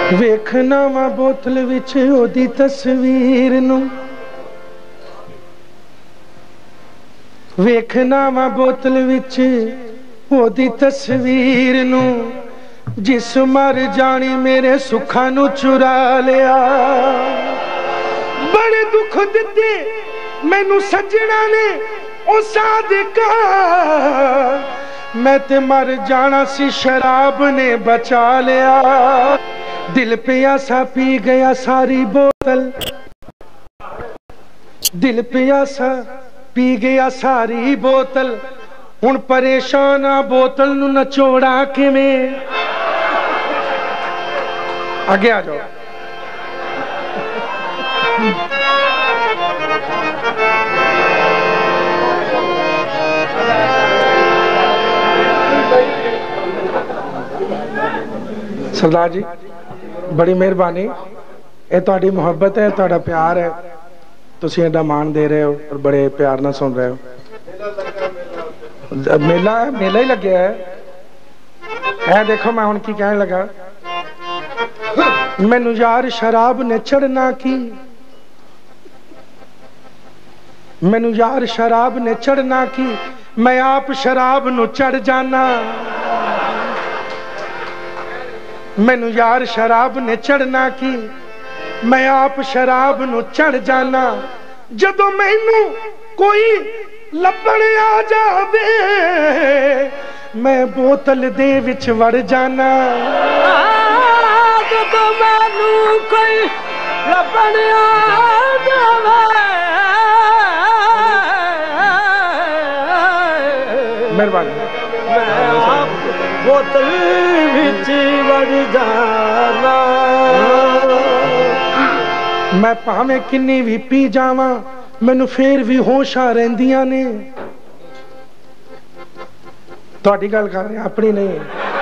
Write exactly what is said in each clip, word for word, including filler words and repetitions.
वेखना वा बोतल विच ओदी तस्वीर नू, वेखना वा बोतल विच ओदी तस्वीर नू, जिस मर जानी मेरे सुखा नू चुरा लिया। बड़े दुख दिते मैनू सजना ने ओ सादिका, मैं ते मर जाना सी शराब ने बचा लिया। दिल प्यासा पी गया सारी बोतल, दिल प्यासा पी गया सारी बोतल, हुण परेशान आ बोतल नू नचोड़ा किवें। आगे आ जाओ। सरदार जी बड़ी मेहरबानी, ये तुहाडी मुहब्बत है, तुहाडा प्यार है, तुसीं एडा मान दे रहे हो और बड़े प्यार नाल सुन रहे हो। मेला मेला ही लग्या है। ऐ देखो मैं हुण की कहण लगा, मैनू यार शराब ने चढ़ना की, मैनू यार शराब ने चढ़ना की, मैं आप शराब नू चढ़ जाना। मैनू यार शराब ने चढ़ना की, मैं आप शराब नू चढ़ जाना। जदों मैनू कोई लभण आ जावे, मैं बोतल दे विच वड़ जाना। जदों मैनू कोई लभण आ जावे, मेहरबानी मैं आप बोतल विच वड़ जाना। मैं भावें किन्नी भी पी जावां, मैनू फेर भी होशां रहिंदियां ने। तुहाडी गल कर रहा, अपनी नहीं।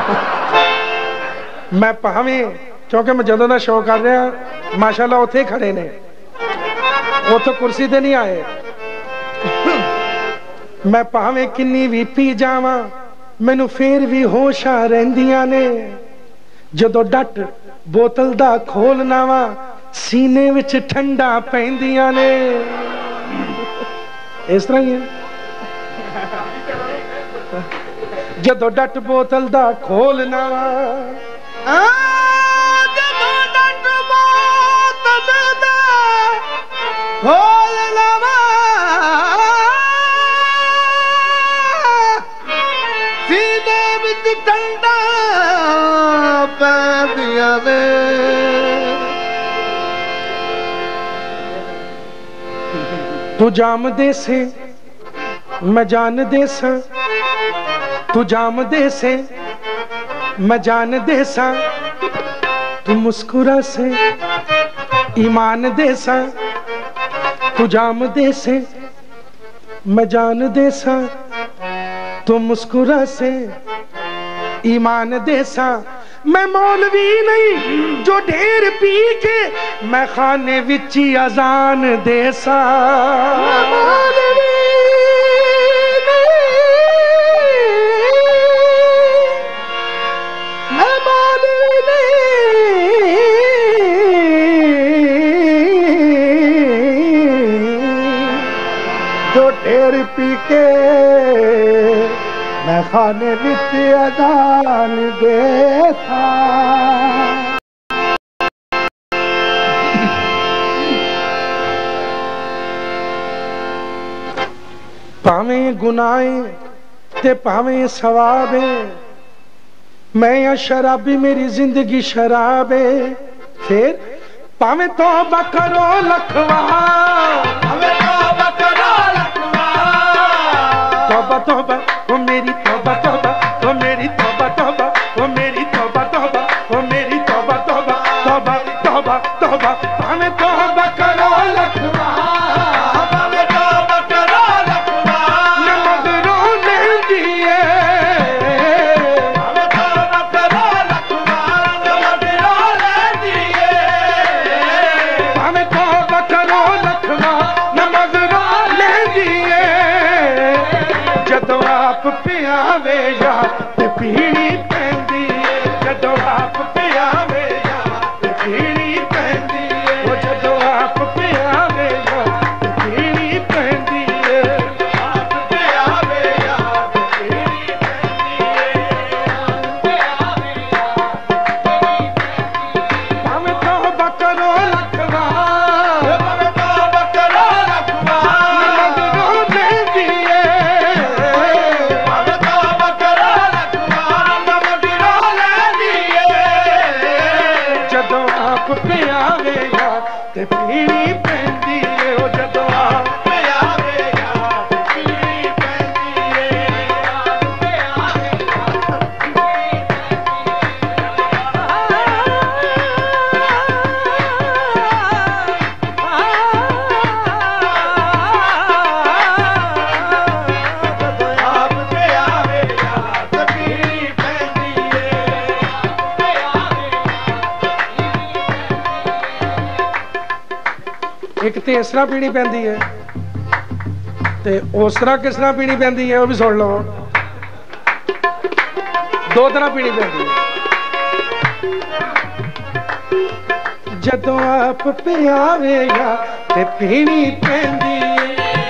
मैं भावें, क्योंकि मैं जदों दा शो कर रहा माशाअल्लाह उत्थे खड़े ने, उत्थे कुर्सी ते नहीं आए। मैं भावें किन्नी भी पी जावां, मैनू फेर भी होशां रहिंदियां ने। जदों डट बोतल दा खोलना वा, सीने विच ठंडा पैंदियां ने। इस तरह ही है। जदों डट बोतल दा खोलना वा, जदों डट बोतल दा खोलना वा, सीने विच ठंडा पैंदियां ने। तू जाम दे से मैं जान दे सा, तू जाम दे से मैं जान दे सा, तू मुस्कुरा से ईमान दे सा। तू जाम दे से मैं जान दे सा, तू मुस्कुरा से ईमान दे सा। मैं मौलवी नहीं जो ढेर पी के मैं खाने विच ही अजान दे सा। मौलवी नहीं, मैं मौलवी नहीं, जो ढेर पी के मैं खाने विच अजान देता। भावें गुनाहें ते भावें सवाबे, मैं या शराबी मेरी जिंदगी शराबे। फिर भावें तौबा करो लखवा, हमें तौबा करो लखवा, तौबा तौबा ओ मेरी तौबा तौबा, ओ मेरी तौबा तौबा, ओ मेरी तौबा तौबा, ओ मेरी तौबा तौबा, तौबा तौबा तौबा। भावें तौबा करो लखवा, हमें तौबा करो लखवा, नमक रोने दिए। हमें तौबा करो लखवा, नमक रोने दिए। भावें तौबा करो लखवा, नमक रोने दिए। जदों आप पियावे याद पीनी पैंदी, जदों आप पियावे याद आप पियावेगा ते पीनी पैंदी है ओ जदों आप पियावेगा ते पीनी पैंदी है आप पियावेगा आप पियावेगा ते पीनी पैंदी है एक तो इस तरह पीनी पैंदी है ते उस तरह किस तरह पीनी पैंदी है वह भी सुन लो दो तरह पीनी पैंदी है जदों आप पियावेगा ते पीनी पैंदी है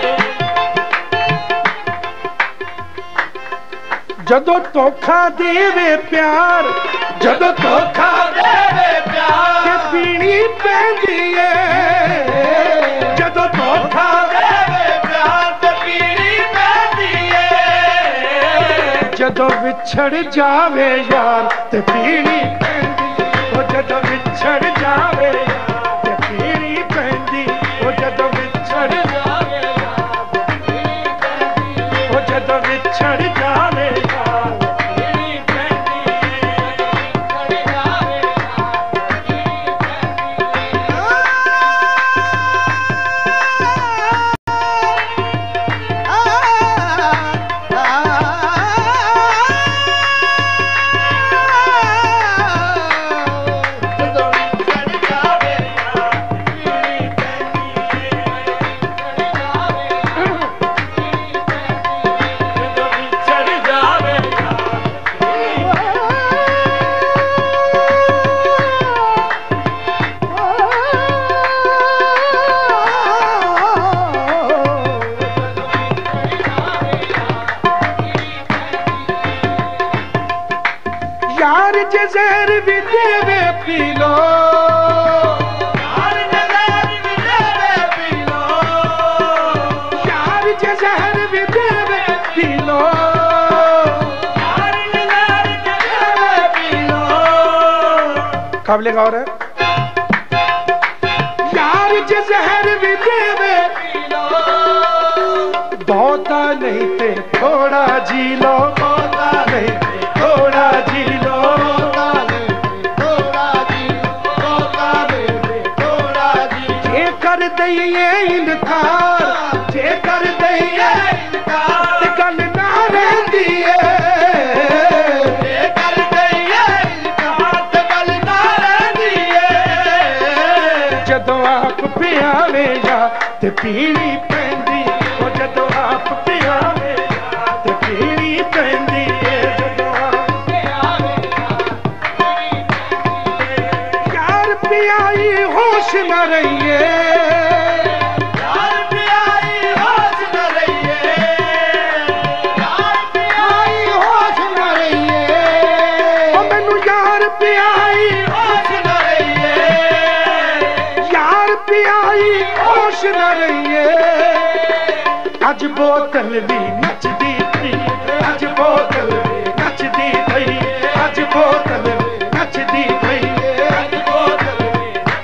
जदों धोखा देवे प्यार जदों धोखा देवे प्यार ते पीनी पैंदी है जदों धोखा देवे प्यार ते पीनी पैंदी है जदों विछड़ जावे यार ते पीनी पैंदी ओ जदों विछड़ जावे यार ते पीनी पैंदी ओ जदों विछड़ जावे यार ते पीनी पैंदी ओ जदों विछड़ जावे यार पीनी पैंदी विछड़ जावे यार जहर भी देवे पी लो यार जहर भी देवे पी लो यार जहर भी देवे पी लो यार जहर देवे पी लो काबिल गौर है यार जहर भी देवे पी लो बहुता नहीं ते थोड़ा जी लो बहुता नहीं ते थोड़ा जी लो कर दईए इनकार जे कर दईए इनकार ते गल ना रहंदी है जे कर दईए इनकार ते गल ना रहंदी है जदों आप पियावेगा ते पीनी पैंदी ओ जदों आप पियावेगा ते पीनी पैंदी है जदों आप पियावेगा यार पियाई होश न रहिए अज बोतल भी नचदी थी अज बोतल भी नचदी थी अज बोतल भी नचदी थी अज बोतल भी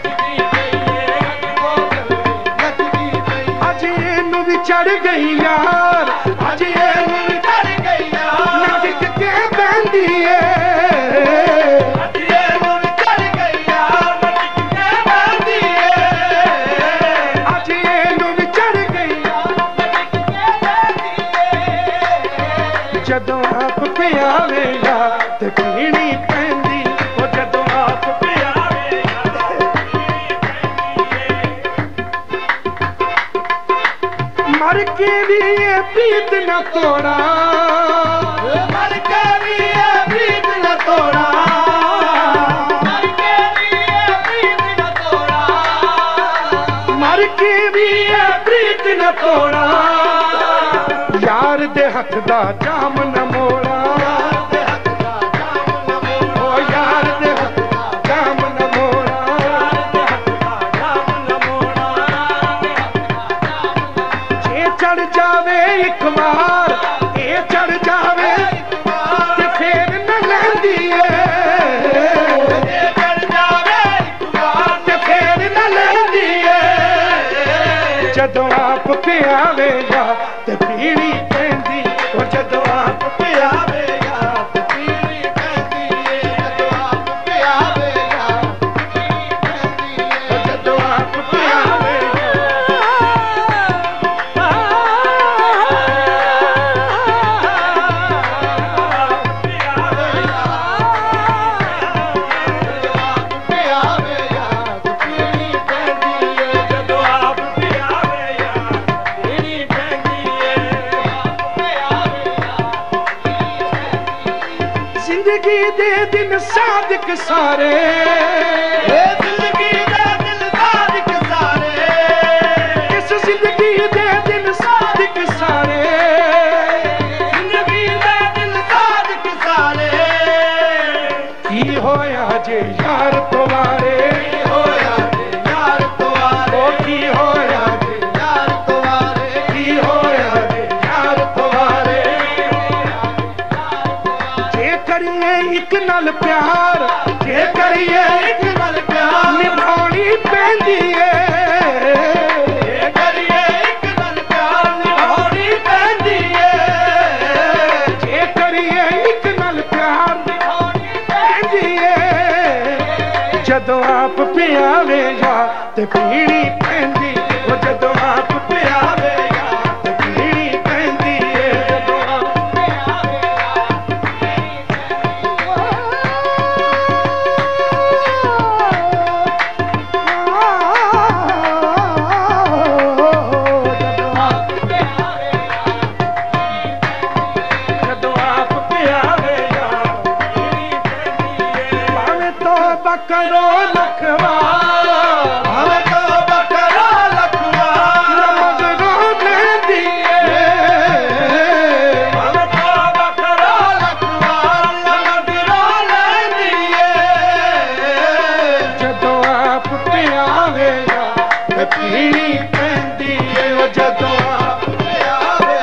नचदी थी अज एनू भी चढ़ गई यार अज एनू भी चढ़ गई यार नच के बहंदी है अज एनू भी चढ़ गई यार नच के बहंदी है अज एनू भी चढ़ गई जदों आप पियावेगा ते पीनी पैंदी ओ जदों आप पियावेगा मर के भी ये प्रीत न तोड़ा मर के भी ये प्रीत न तोड़ा मर के भी ये प्रीत न तोड़ा मर के भी ये प्रीत न तोड़ा यार दे हथ दा जाम न मोड़ा ओ यार दे हथ दा जाम न मोड़ा जे चढ़ जावे एक बार ए चढ़ जावे ते फिर न लैंदी है जे चढ़ जावे एक बार ਪਿਆਵੇ ਯਾਰ ਤੇ ਪੀਣੀ ਪੈਂਦੀ ਉਹ ਜਦੋਂ ਆਪ ਪਿਆਵੇ ਯਾਰ ਤੇ ਪੀਣੀ ਪੈਂਦੀ ਏ ਜਦੋਂ ਆਪ ਪਿਆਵੇ ਯਾਰ ਪੀਣੀ ਪੈਂਦੀ ਏ ਜਦੋਂ ਆਪ ਪਿਆਵੇ जिंदगी दे दिन सादिक सारे जिंदगी दे दिन सादिक सारे इस जिंदगी दे दिन सादिक सारे जिंदगी दे दिन सादिक सारे की होया जे यार तुम्हारे की होया जे यार तुम्हारे की होया जे यार तुम्हारे की होया जे यार तुम्हारे करिए एक नाल प्यार जे करिए एक नाल प्यार निभानी पैंदी है जे करिए एक नाल प्यार निभानी पैंदी है जे करिए एक नाल प्यार निभानी पैंदी है जदों आप पियावे यार ते पीनी पैंदी ओ जदों आप पियावे यार ते पीनी पैंदी है जदों आप करो लखवा हमें तो करो लखवा मगरो मेहंदी हमें तो करो लखवा मगरो मेहंदी जदों आप पियावे ते पीनी पैंदी है जदों आप पियावे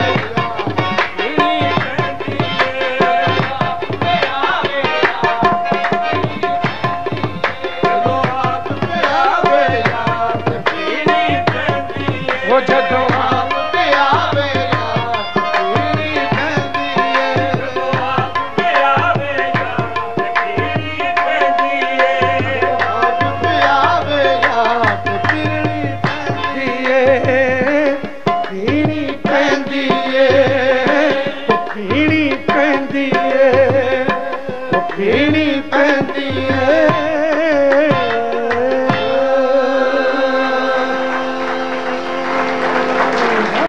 वो जदों आप पियावे यार पीनी पैंदी है जदों आप पियावे यार पीनी पैंदी है आप पियावे यार पीनी पैंदी है पीनी पैंदी है पीनी पैंदी है पीनी पैंदी